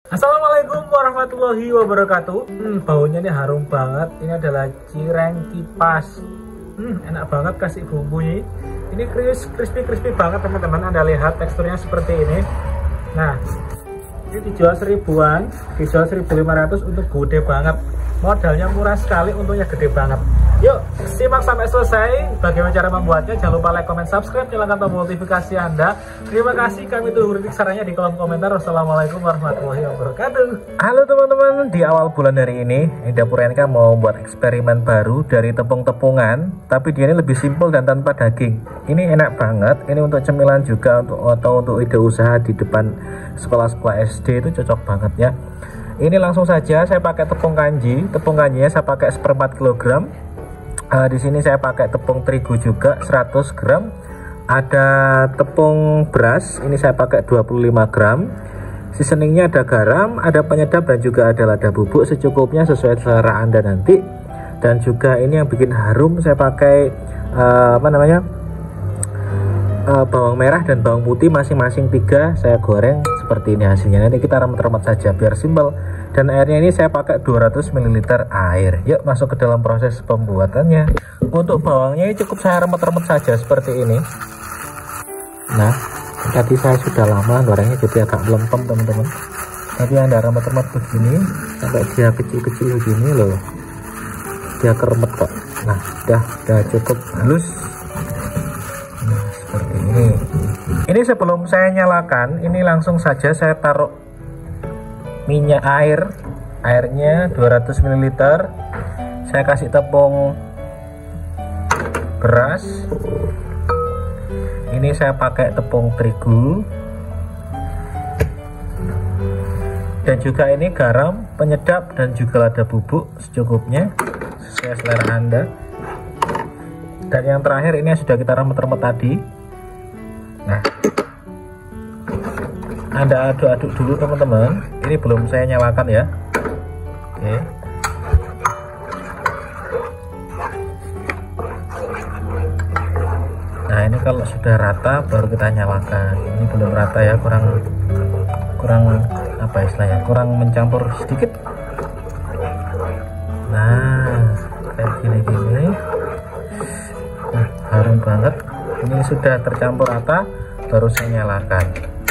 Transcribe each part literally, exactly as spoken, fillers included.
Assalamualaikum warahmatullahi wabarakatuh. Hmm, baunya ini harum banget. Ini adalah cireng kipas. Hmm, enak banget kasih bumbunya. Ini crispy crispy banget teman-teman. Anda lihat teksturnya seperti ini. Nah, ini dijual seribuan, dijual seribu lima ratus untuk gede banget. Modalnya murah sekali, untungnya gede banget. Yuk, simak sampai selesai. Bagaimana cara membuatnya? Jangan lupa like, comment, subscribe, nyalakan tombol notifikasi Anda. Terima kasih, kami tunggu kritik sarannya di kolom komentar. Wassalamualaikum warahmatullahi wabarakatuh. Halo teman-teman, di awal bulan hari ini Dapur N K mau buat eksperimen baru dari tepung-tepungan, tapi dia ini lebih simpel dan tanpa daging. Ini enak banget. Ini untuk cemilan juga, untuk atau untuk ide usaha di depan sekolah-sekolah S D itu cocok banget ya. Ini langsung saja saya pakai tepung kanji. Tepung kanjinya saya pakai seperempat kilogram. Uh, di sini saya pakai tepung terigu juga seratus gram. Ada tepung beras, ini saya pakai dua puluh lima gram. Seasoningnya ada garam, ada penyedap, dan juga ada lada bubuk secukupnya sesuai selera Anda nanti. Dan juga ini yang bikin harum, saya pakai uh, apa namanya uh, bawang merah dan bawang putih masing-masing tiga. Saya goreng seperti ini hasilnya. Nanti kita remet-remet saja biar simpel. Dan airnya ini saya pakai dua ratus mililiter air. Yuk masuk ke dalam proses pembuatannya. Untuk bawangnya ini cukup saya remet-remet saja seperti ini. Nah, tadi saya sudah lama gorengnya jadi agak melempem teman-teman. Tapi Anda remet-remet begini sampai dia kecil-kecil begini loh. Dia keremet kok. Nah, udah udah cukup halus. Nah, seperti ini. Ini sebelum saya nyalakan, ini langsung saja saya taruh minyak air, airnya dua ratus mililiter. Saya kasih tepung beras, ini saya pakai tepung terigu, dan juga ini garam, penyedap, dan juga lada bubuk secukupnya sesuai selera Anda. Dan yang terakhir ini sudah kita remet-remet tadi. Nah, Anda aduk-aduk dulu teman-teman. Ini belum saya nyalakan ya. Oke. Nah, ini kalau sudah rata baru kita nyalakan. Ini belum rata ya, kurang kurang apa istilahnya? Kurang mencampur sedikit. Nah, kayak gini-gini. Nah, harum banget. Ini sudah tercampur rata, baru saya nyalakan.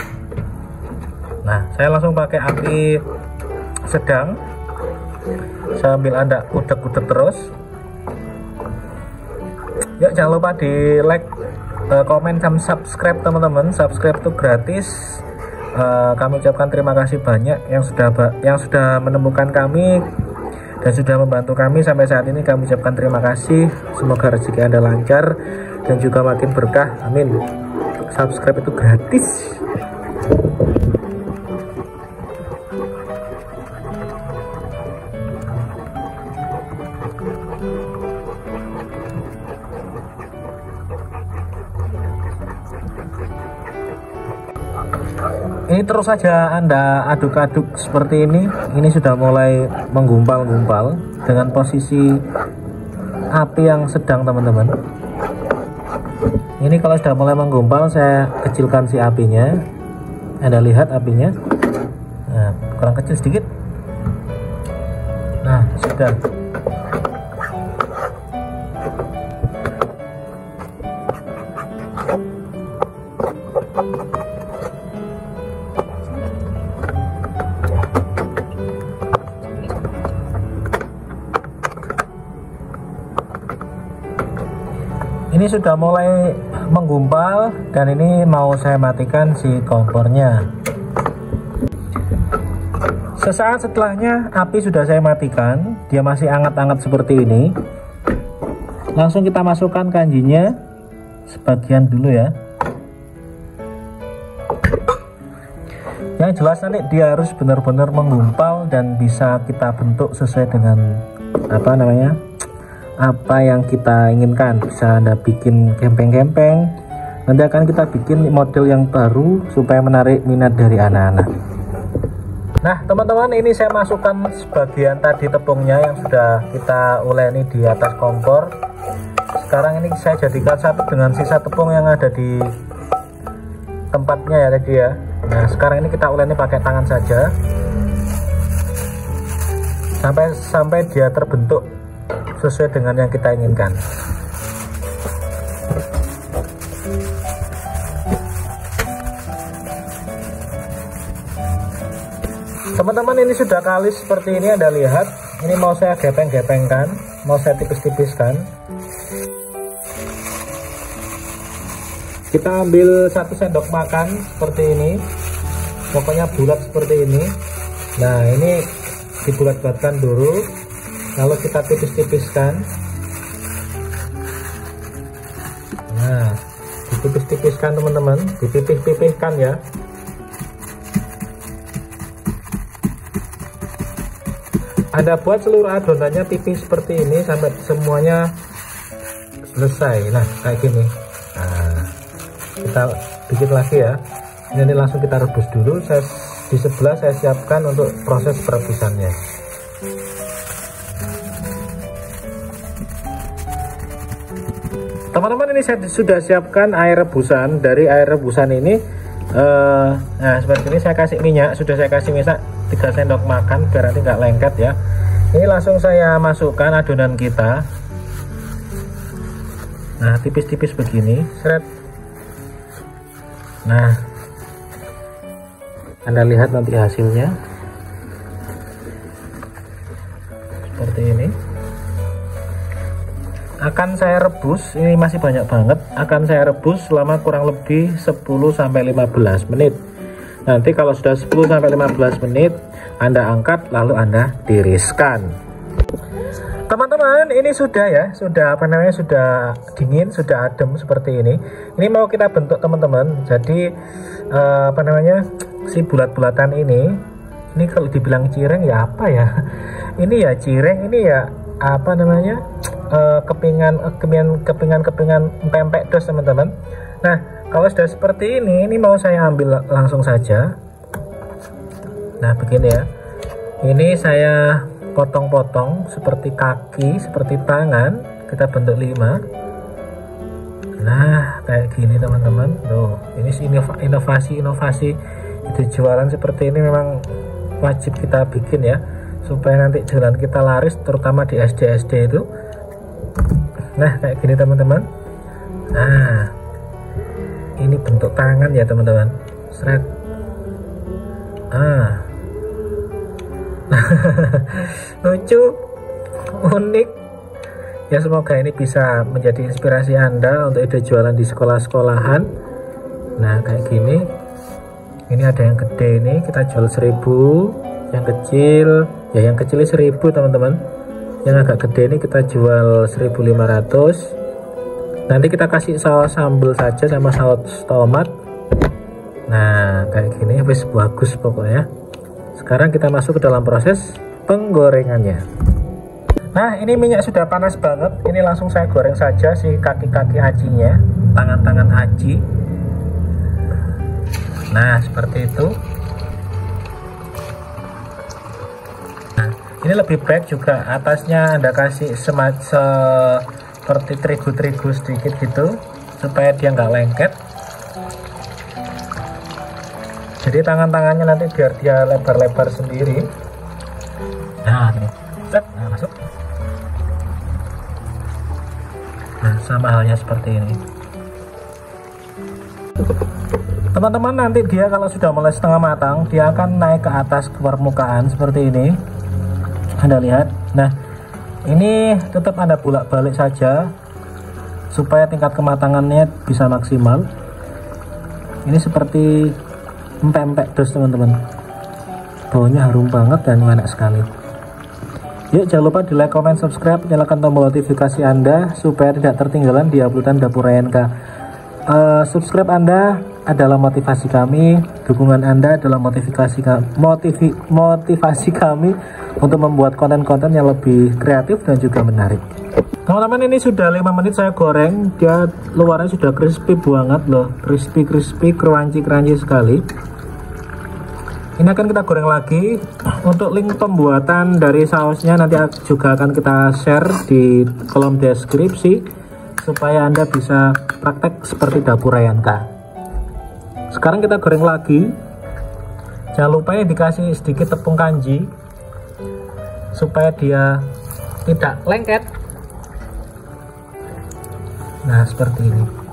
Nah, saya langsung pakai api sedang sambil Anda udek-udek terus. Yuk, jangan lupa di like, komen, sama subscribe teman-teman. Subscribe itu gratis. Uh, kami ucapkan terima kasih banyak yang sudah yang sudah menemukan kami dan sudah membantu kami sampai saat ini. Kami ucapkan terima kasih. Semoga rezeki Anda lancar dan juga makin berkah. Amin. Subscribe itu gratis. Ini terus saja Anda aduk-aduk seperti ini. Ini sudah mulai menggumpal-gumpal dengan posisi api yang sedang teman-teman. Ini kalau sudah mulai menggumpal, saya kecilkan si apinya. Anda lihat apinya, nah, kurang kecil sedikit. Nah, sudah. Ini sudah mulai menggumpal dan ini mau saya matikan si kompornya. Sesaat setelahnya api sudah saya matikan, dia masih hangat-hangat seperti ini. Langsung kita masukkan kanjinya sebagian dulu ya. Yang jelas nanti dia harus benar-benar menggumpal dan bisa kita bentuk sesuai dengan apa namanya? apa yang kita inginkan. Bisa Anda bikin gempeng-gempeng. Nanti akan kita bikin model yang baru supaya menarik minat dari anak-anak. Nah teman-teman, ini saya masukkan sebagian tadi tepungnya yang sudah kita uleni di atas kompor. Sekarang ini saya jadikan satu dengan sisa tepung yang ada di tempatnya ya tadi ya. Nah sekarang ini kita uleni pakai tangan saja. sampai sampai dia terbentuk sesuai dengan yang kita inginkan. Teman-teman, ini sudah kalis seperti ini, Anda lihat. Ini mau saya gepeng-gepengkan, mau saya tipis-tipiskan. Kita ambil satu sendok makan seperti ini, pokoknya bulat seperti ini. Nah, ini dibulat-bulatkan dulu, lalu kita tipis-tipiskan. Nah, ditipis-tipiskan teman-teman, dipipih-pipihkan ya. Anda buat seluruh adonannya tipis seperti ini sampai semuanya selesai. Nah, kayak gini. Nah, kita bikin lagi ya. Ini langsung kita rebus dulu. Saya di sebelah saya siapkan untuk proses perebusannya. Teman-teman, ini saya sudah siapkan air rebusan. Dari air rebusan ini uh, nah seperti ini saya kasih minyak. Sudah saya kasih minyak tiga sendok makan biar nanti nggak lengket ya. Ini langsung saya masukkan adonan kita. Nah, tipis-tipis begini, seret. Nah, Anda lihat nanti hasilnya seperti ini. Akan saya rebus, ini masih banyak banget. Akan saya rebus selama kurang lebih sepuluh sampai lima belas menit. Nanti kalau sudah sepuluh sampai lima belas menit, Anda angkat lalu Anda tiriskan. Teman-teman, ini sudah ya, sudah apa namanya, sudah dingin, sudah adem seperti ini. Ini mau kita bentuk teman-teman. Jadi eh, apa namanya, si bulat-bulatan ini, ini kalau dibilang cireng ya apa ya? Ini ya cireng, ini ya apa namanya, eh, kepingan, kepingan, kepingan, kepingan pempek dos teman-teman. Nah, kalau sudah seperti ini, ini mau saya ambil langsung saja. Nah, begini ya. Ini saya potong-potong seperti kaki, seperti tangan. Kita bentuk lima. Nah, kayak gini teman-teman. Tuh, ini inovasi-inovasi itu jualan seperti ini memang wajib kita bikin ya, supaya nanti jualan kita laris, terutama di S D S D itu. Nah, kayak gini teman-teman. Nah, ini bentuk tangan ya teman-teman. Seret. Ah. Lucu, unik. Ya, semoga ini bisa menjadi inspirasi Anda untuk ide jualan di sekolah-sekolahan. Nah, kayak gini. Ini ada yang gede ini, kita jual seribu. Yang kecil, ya yang kecil seribu teman-teman. Yang agak gede ini kita jual seribu lima ratus. Nanti kita kasih saus sambal saja sama saus tomat. Nah, kayak gini wis bagus pokoknya. Sekarang kita masuk ke dalam proses penggorengannya. Nah, ini minyak sudah panas banget. Ini langsung saya goreng saja si kaki-kaki acinya, tangan-tangan aci. Nah, seperti itu. Nah, ini lebih baik juga atasnya Anda kasih semacam seperti terigu-terigu sedikit gitu, supaya dia nggak lengket. Jadi tangan-tangannya nanti biar dia lebar-lebar sendiri. Nah, ini. Nah, masuk. Nah, sama halnya seperti ini. Teman-teman, nanti dia kalau sudah mulai setengah matang, dia akan naik ke atas ke permukaan seperti ini. Anda lihat. Nah, ini tetap Anda bolak-balik saja supaya tingkat kematangannya bisa maksimal. Ini seperti empek-empek dos teman-teman. Baunya harum banget dan enak sekali. Yuk, jangan lupa di like, comment, subscribe, nyalakan tombol notifikasi Anda supaya tidak tertinggalan di uploadan Dapur Ryan K. Uh, subscribe Anda adalah motivasi kami, dukungan Anda adalah motivasi motivi, motivasi kami untuk membuat konten-konten yang lebih kreatif dan juga menarik. Teman-teman, ini sudah lima menit saya goreng. Dia luarnya sudah crispy banget loh, crispy crispy, crunchy crunchy sekali. Ini akan kita goreng lagi. Untuk link pembuatan dari sausnya nanti juga akan kita share di kolom deskripsi supaya Anda bisa praktek seperti Dapur Ryan K. Sekarang kita goreng lagi. Jangan lupa ya dikasih sedikit tepung kanji supaya dia tidak lengket. Nah, seperti ini.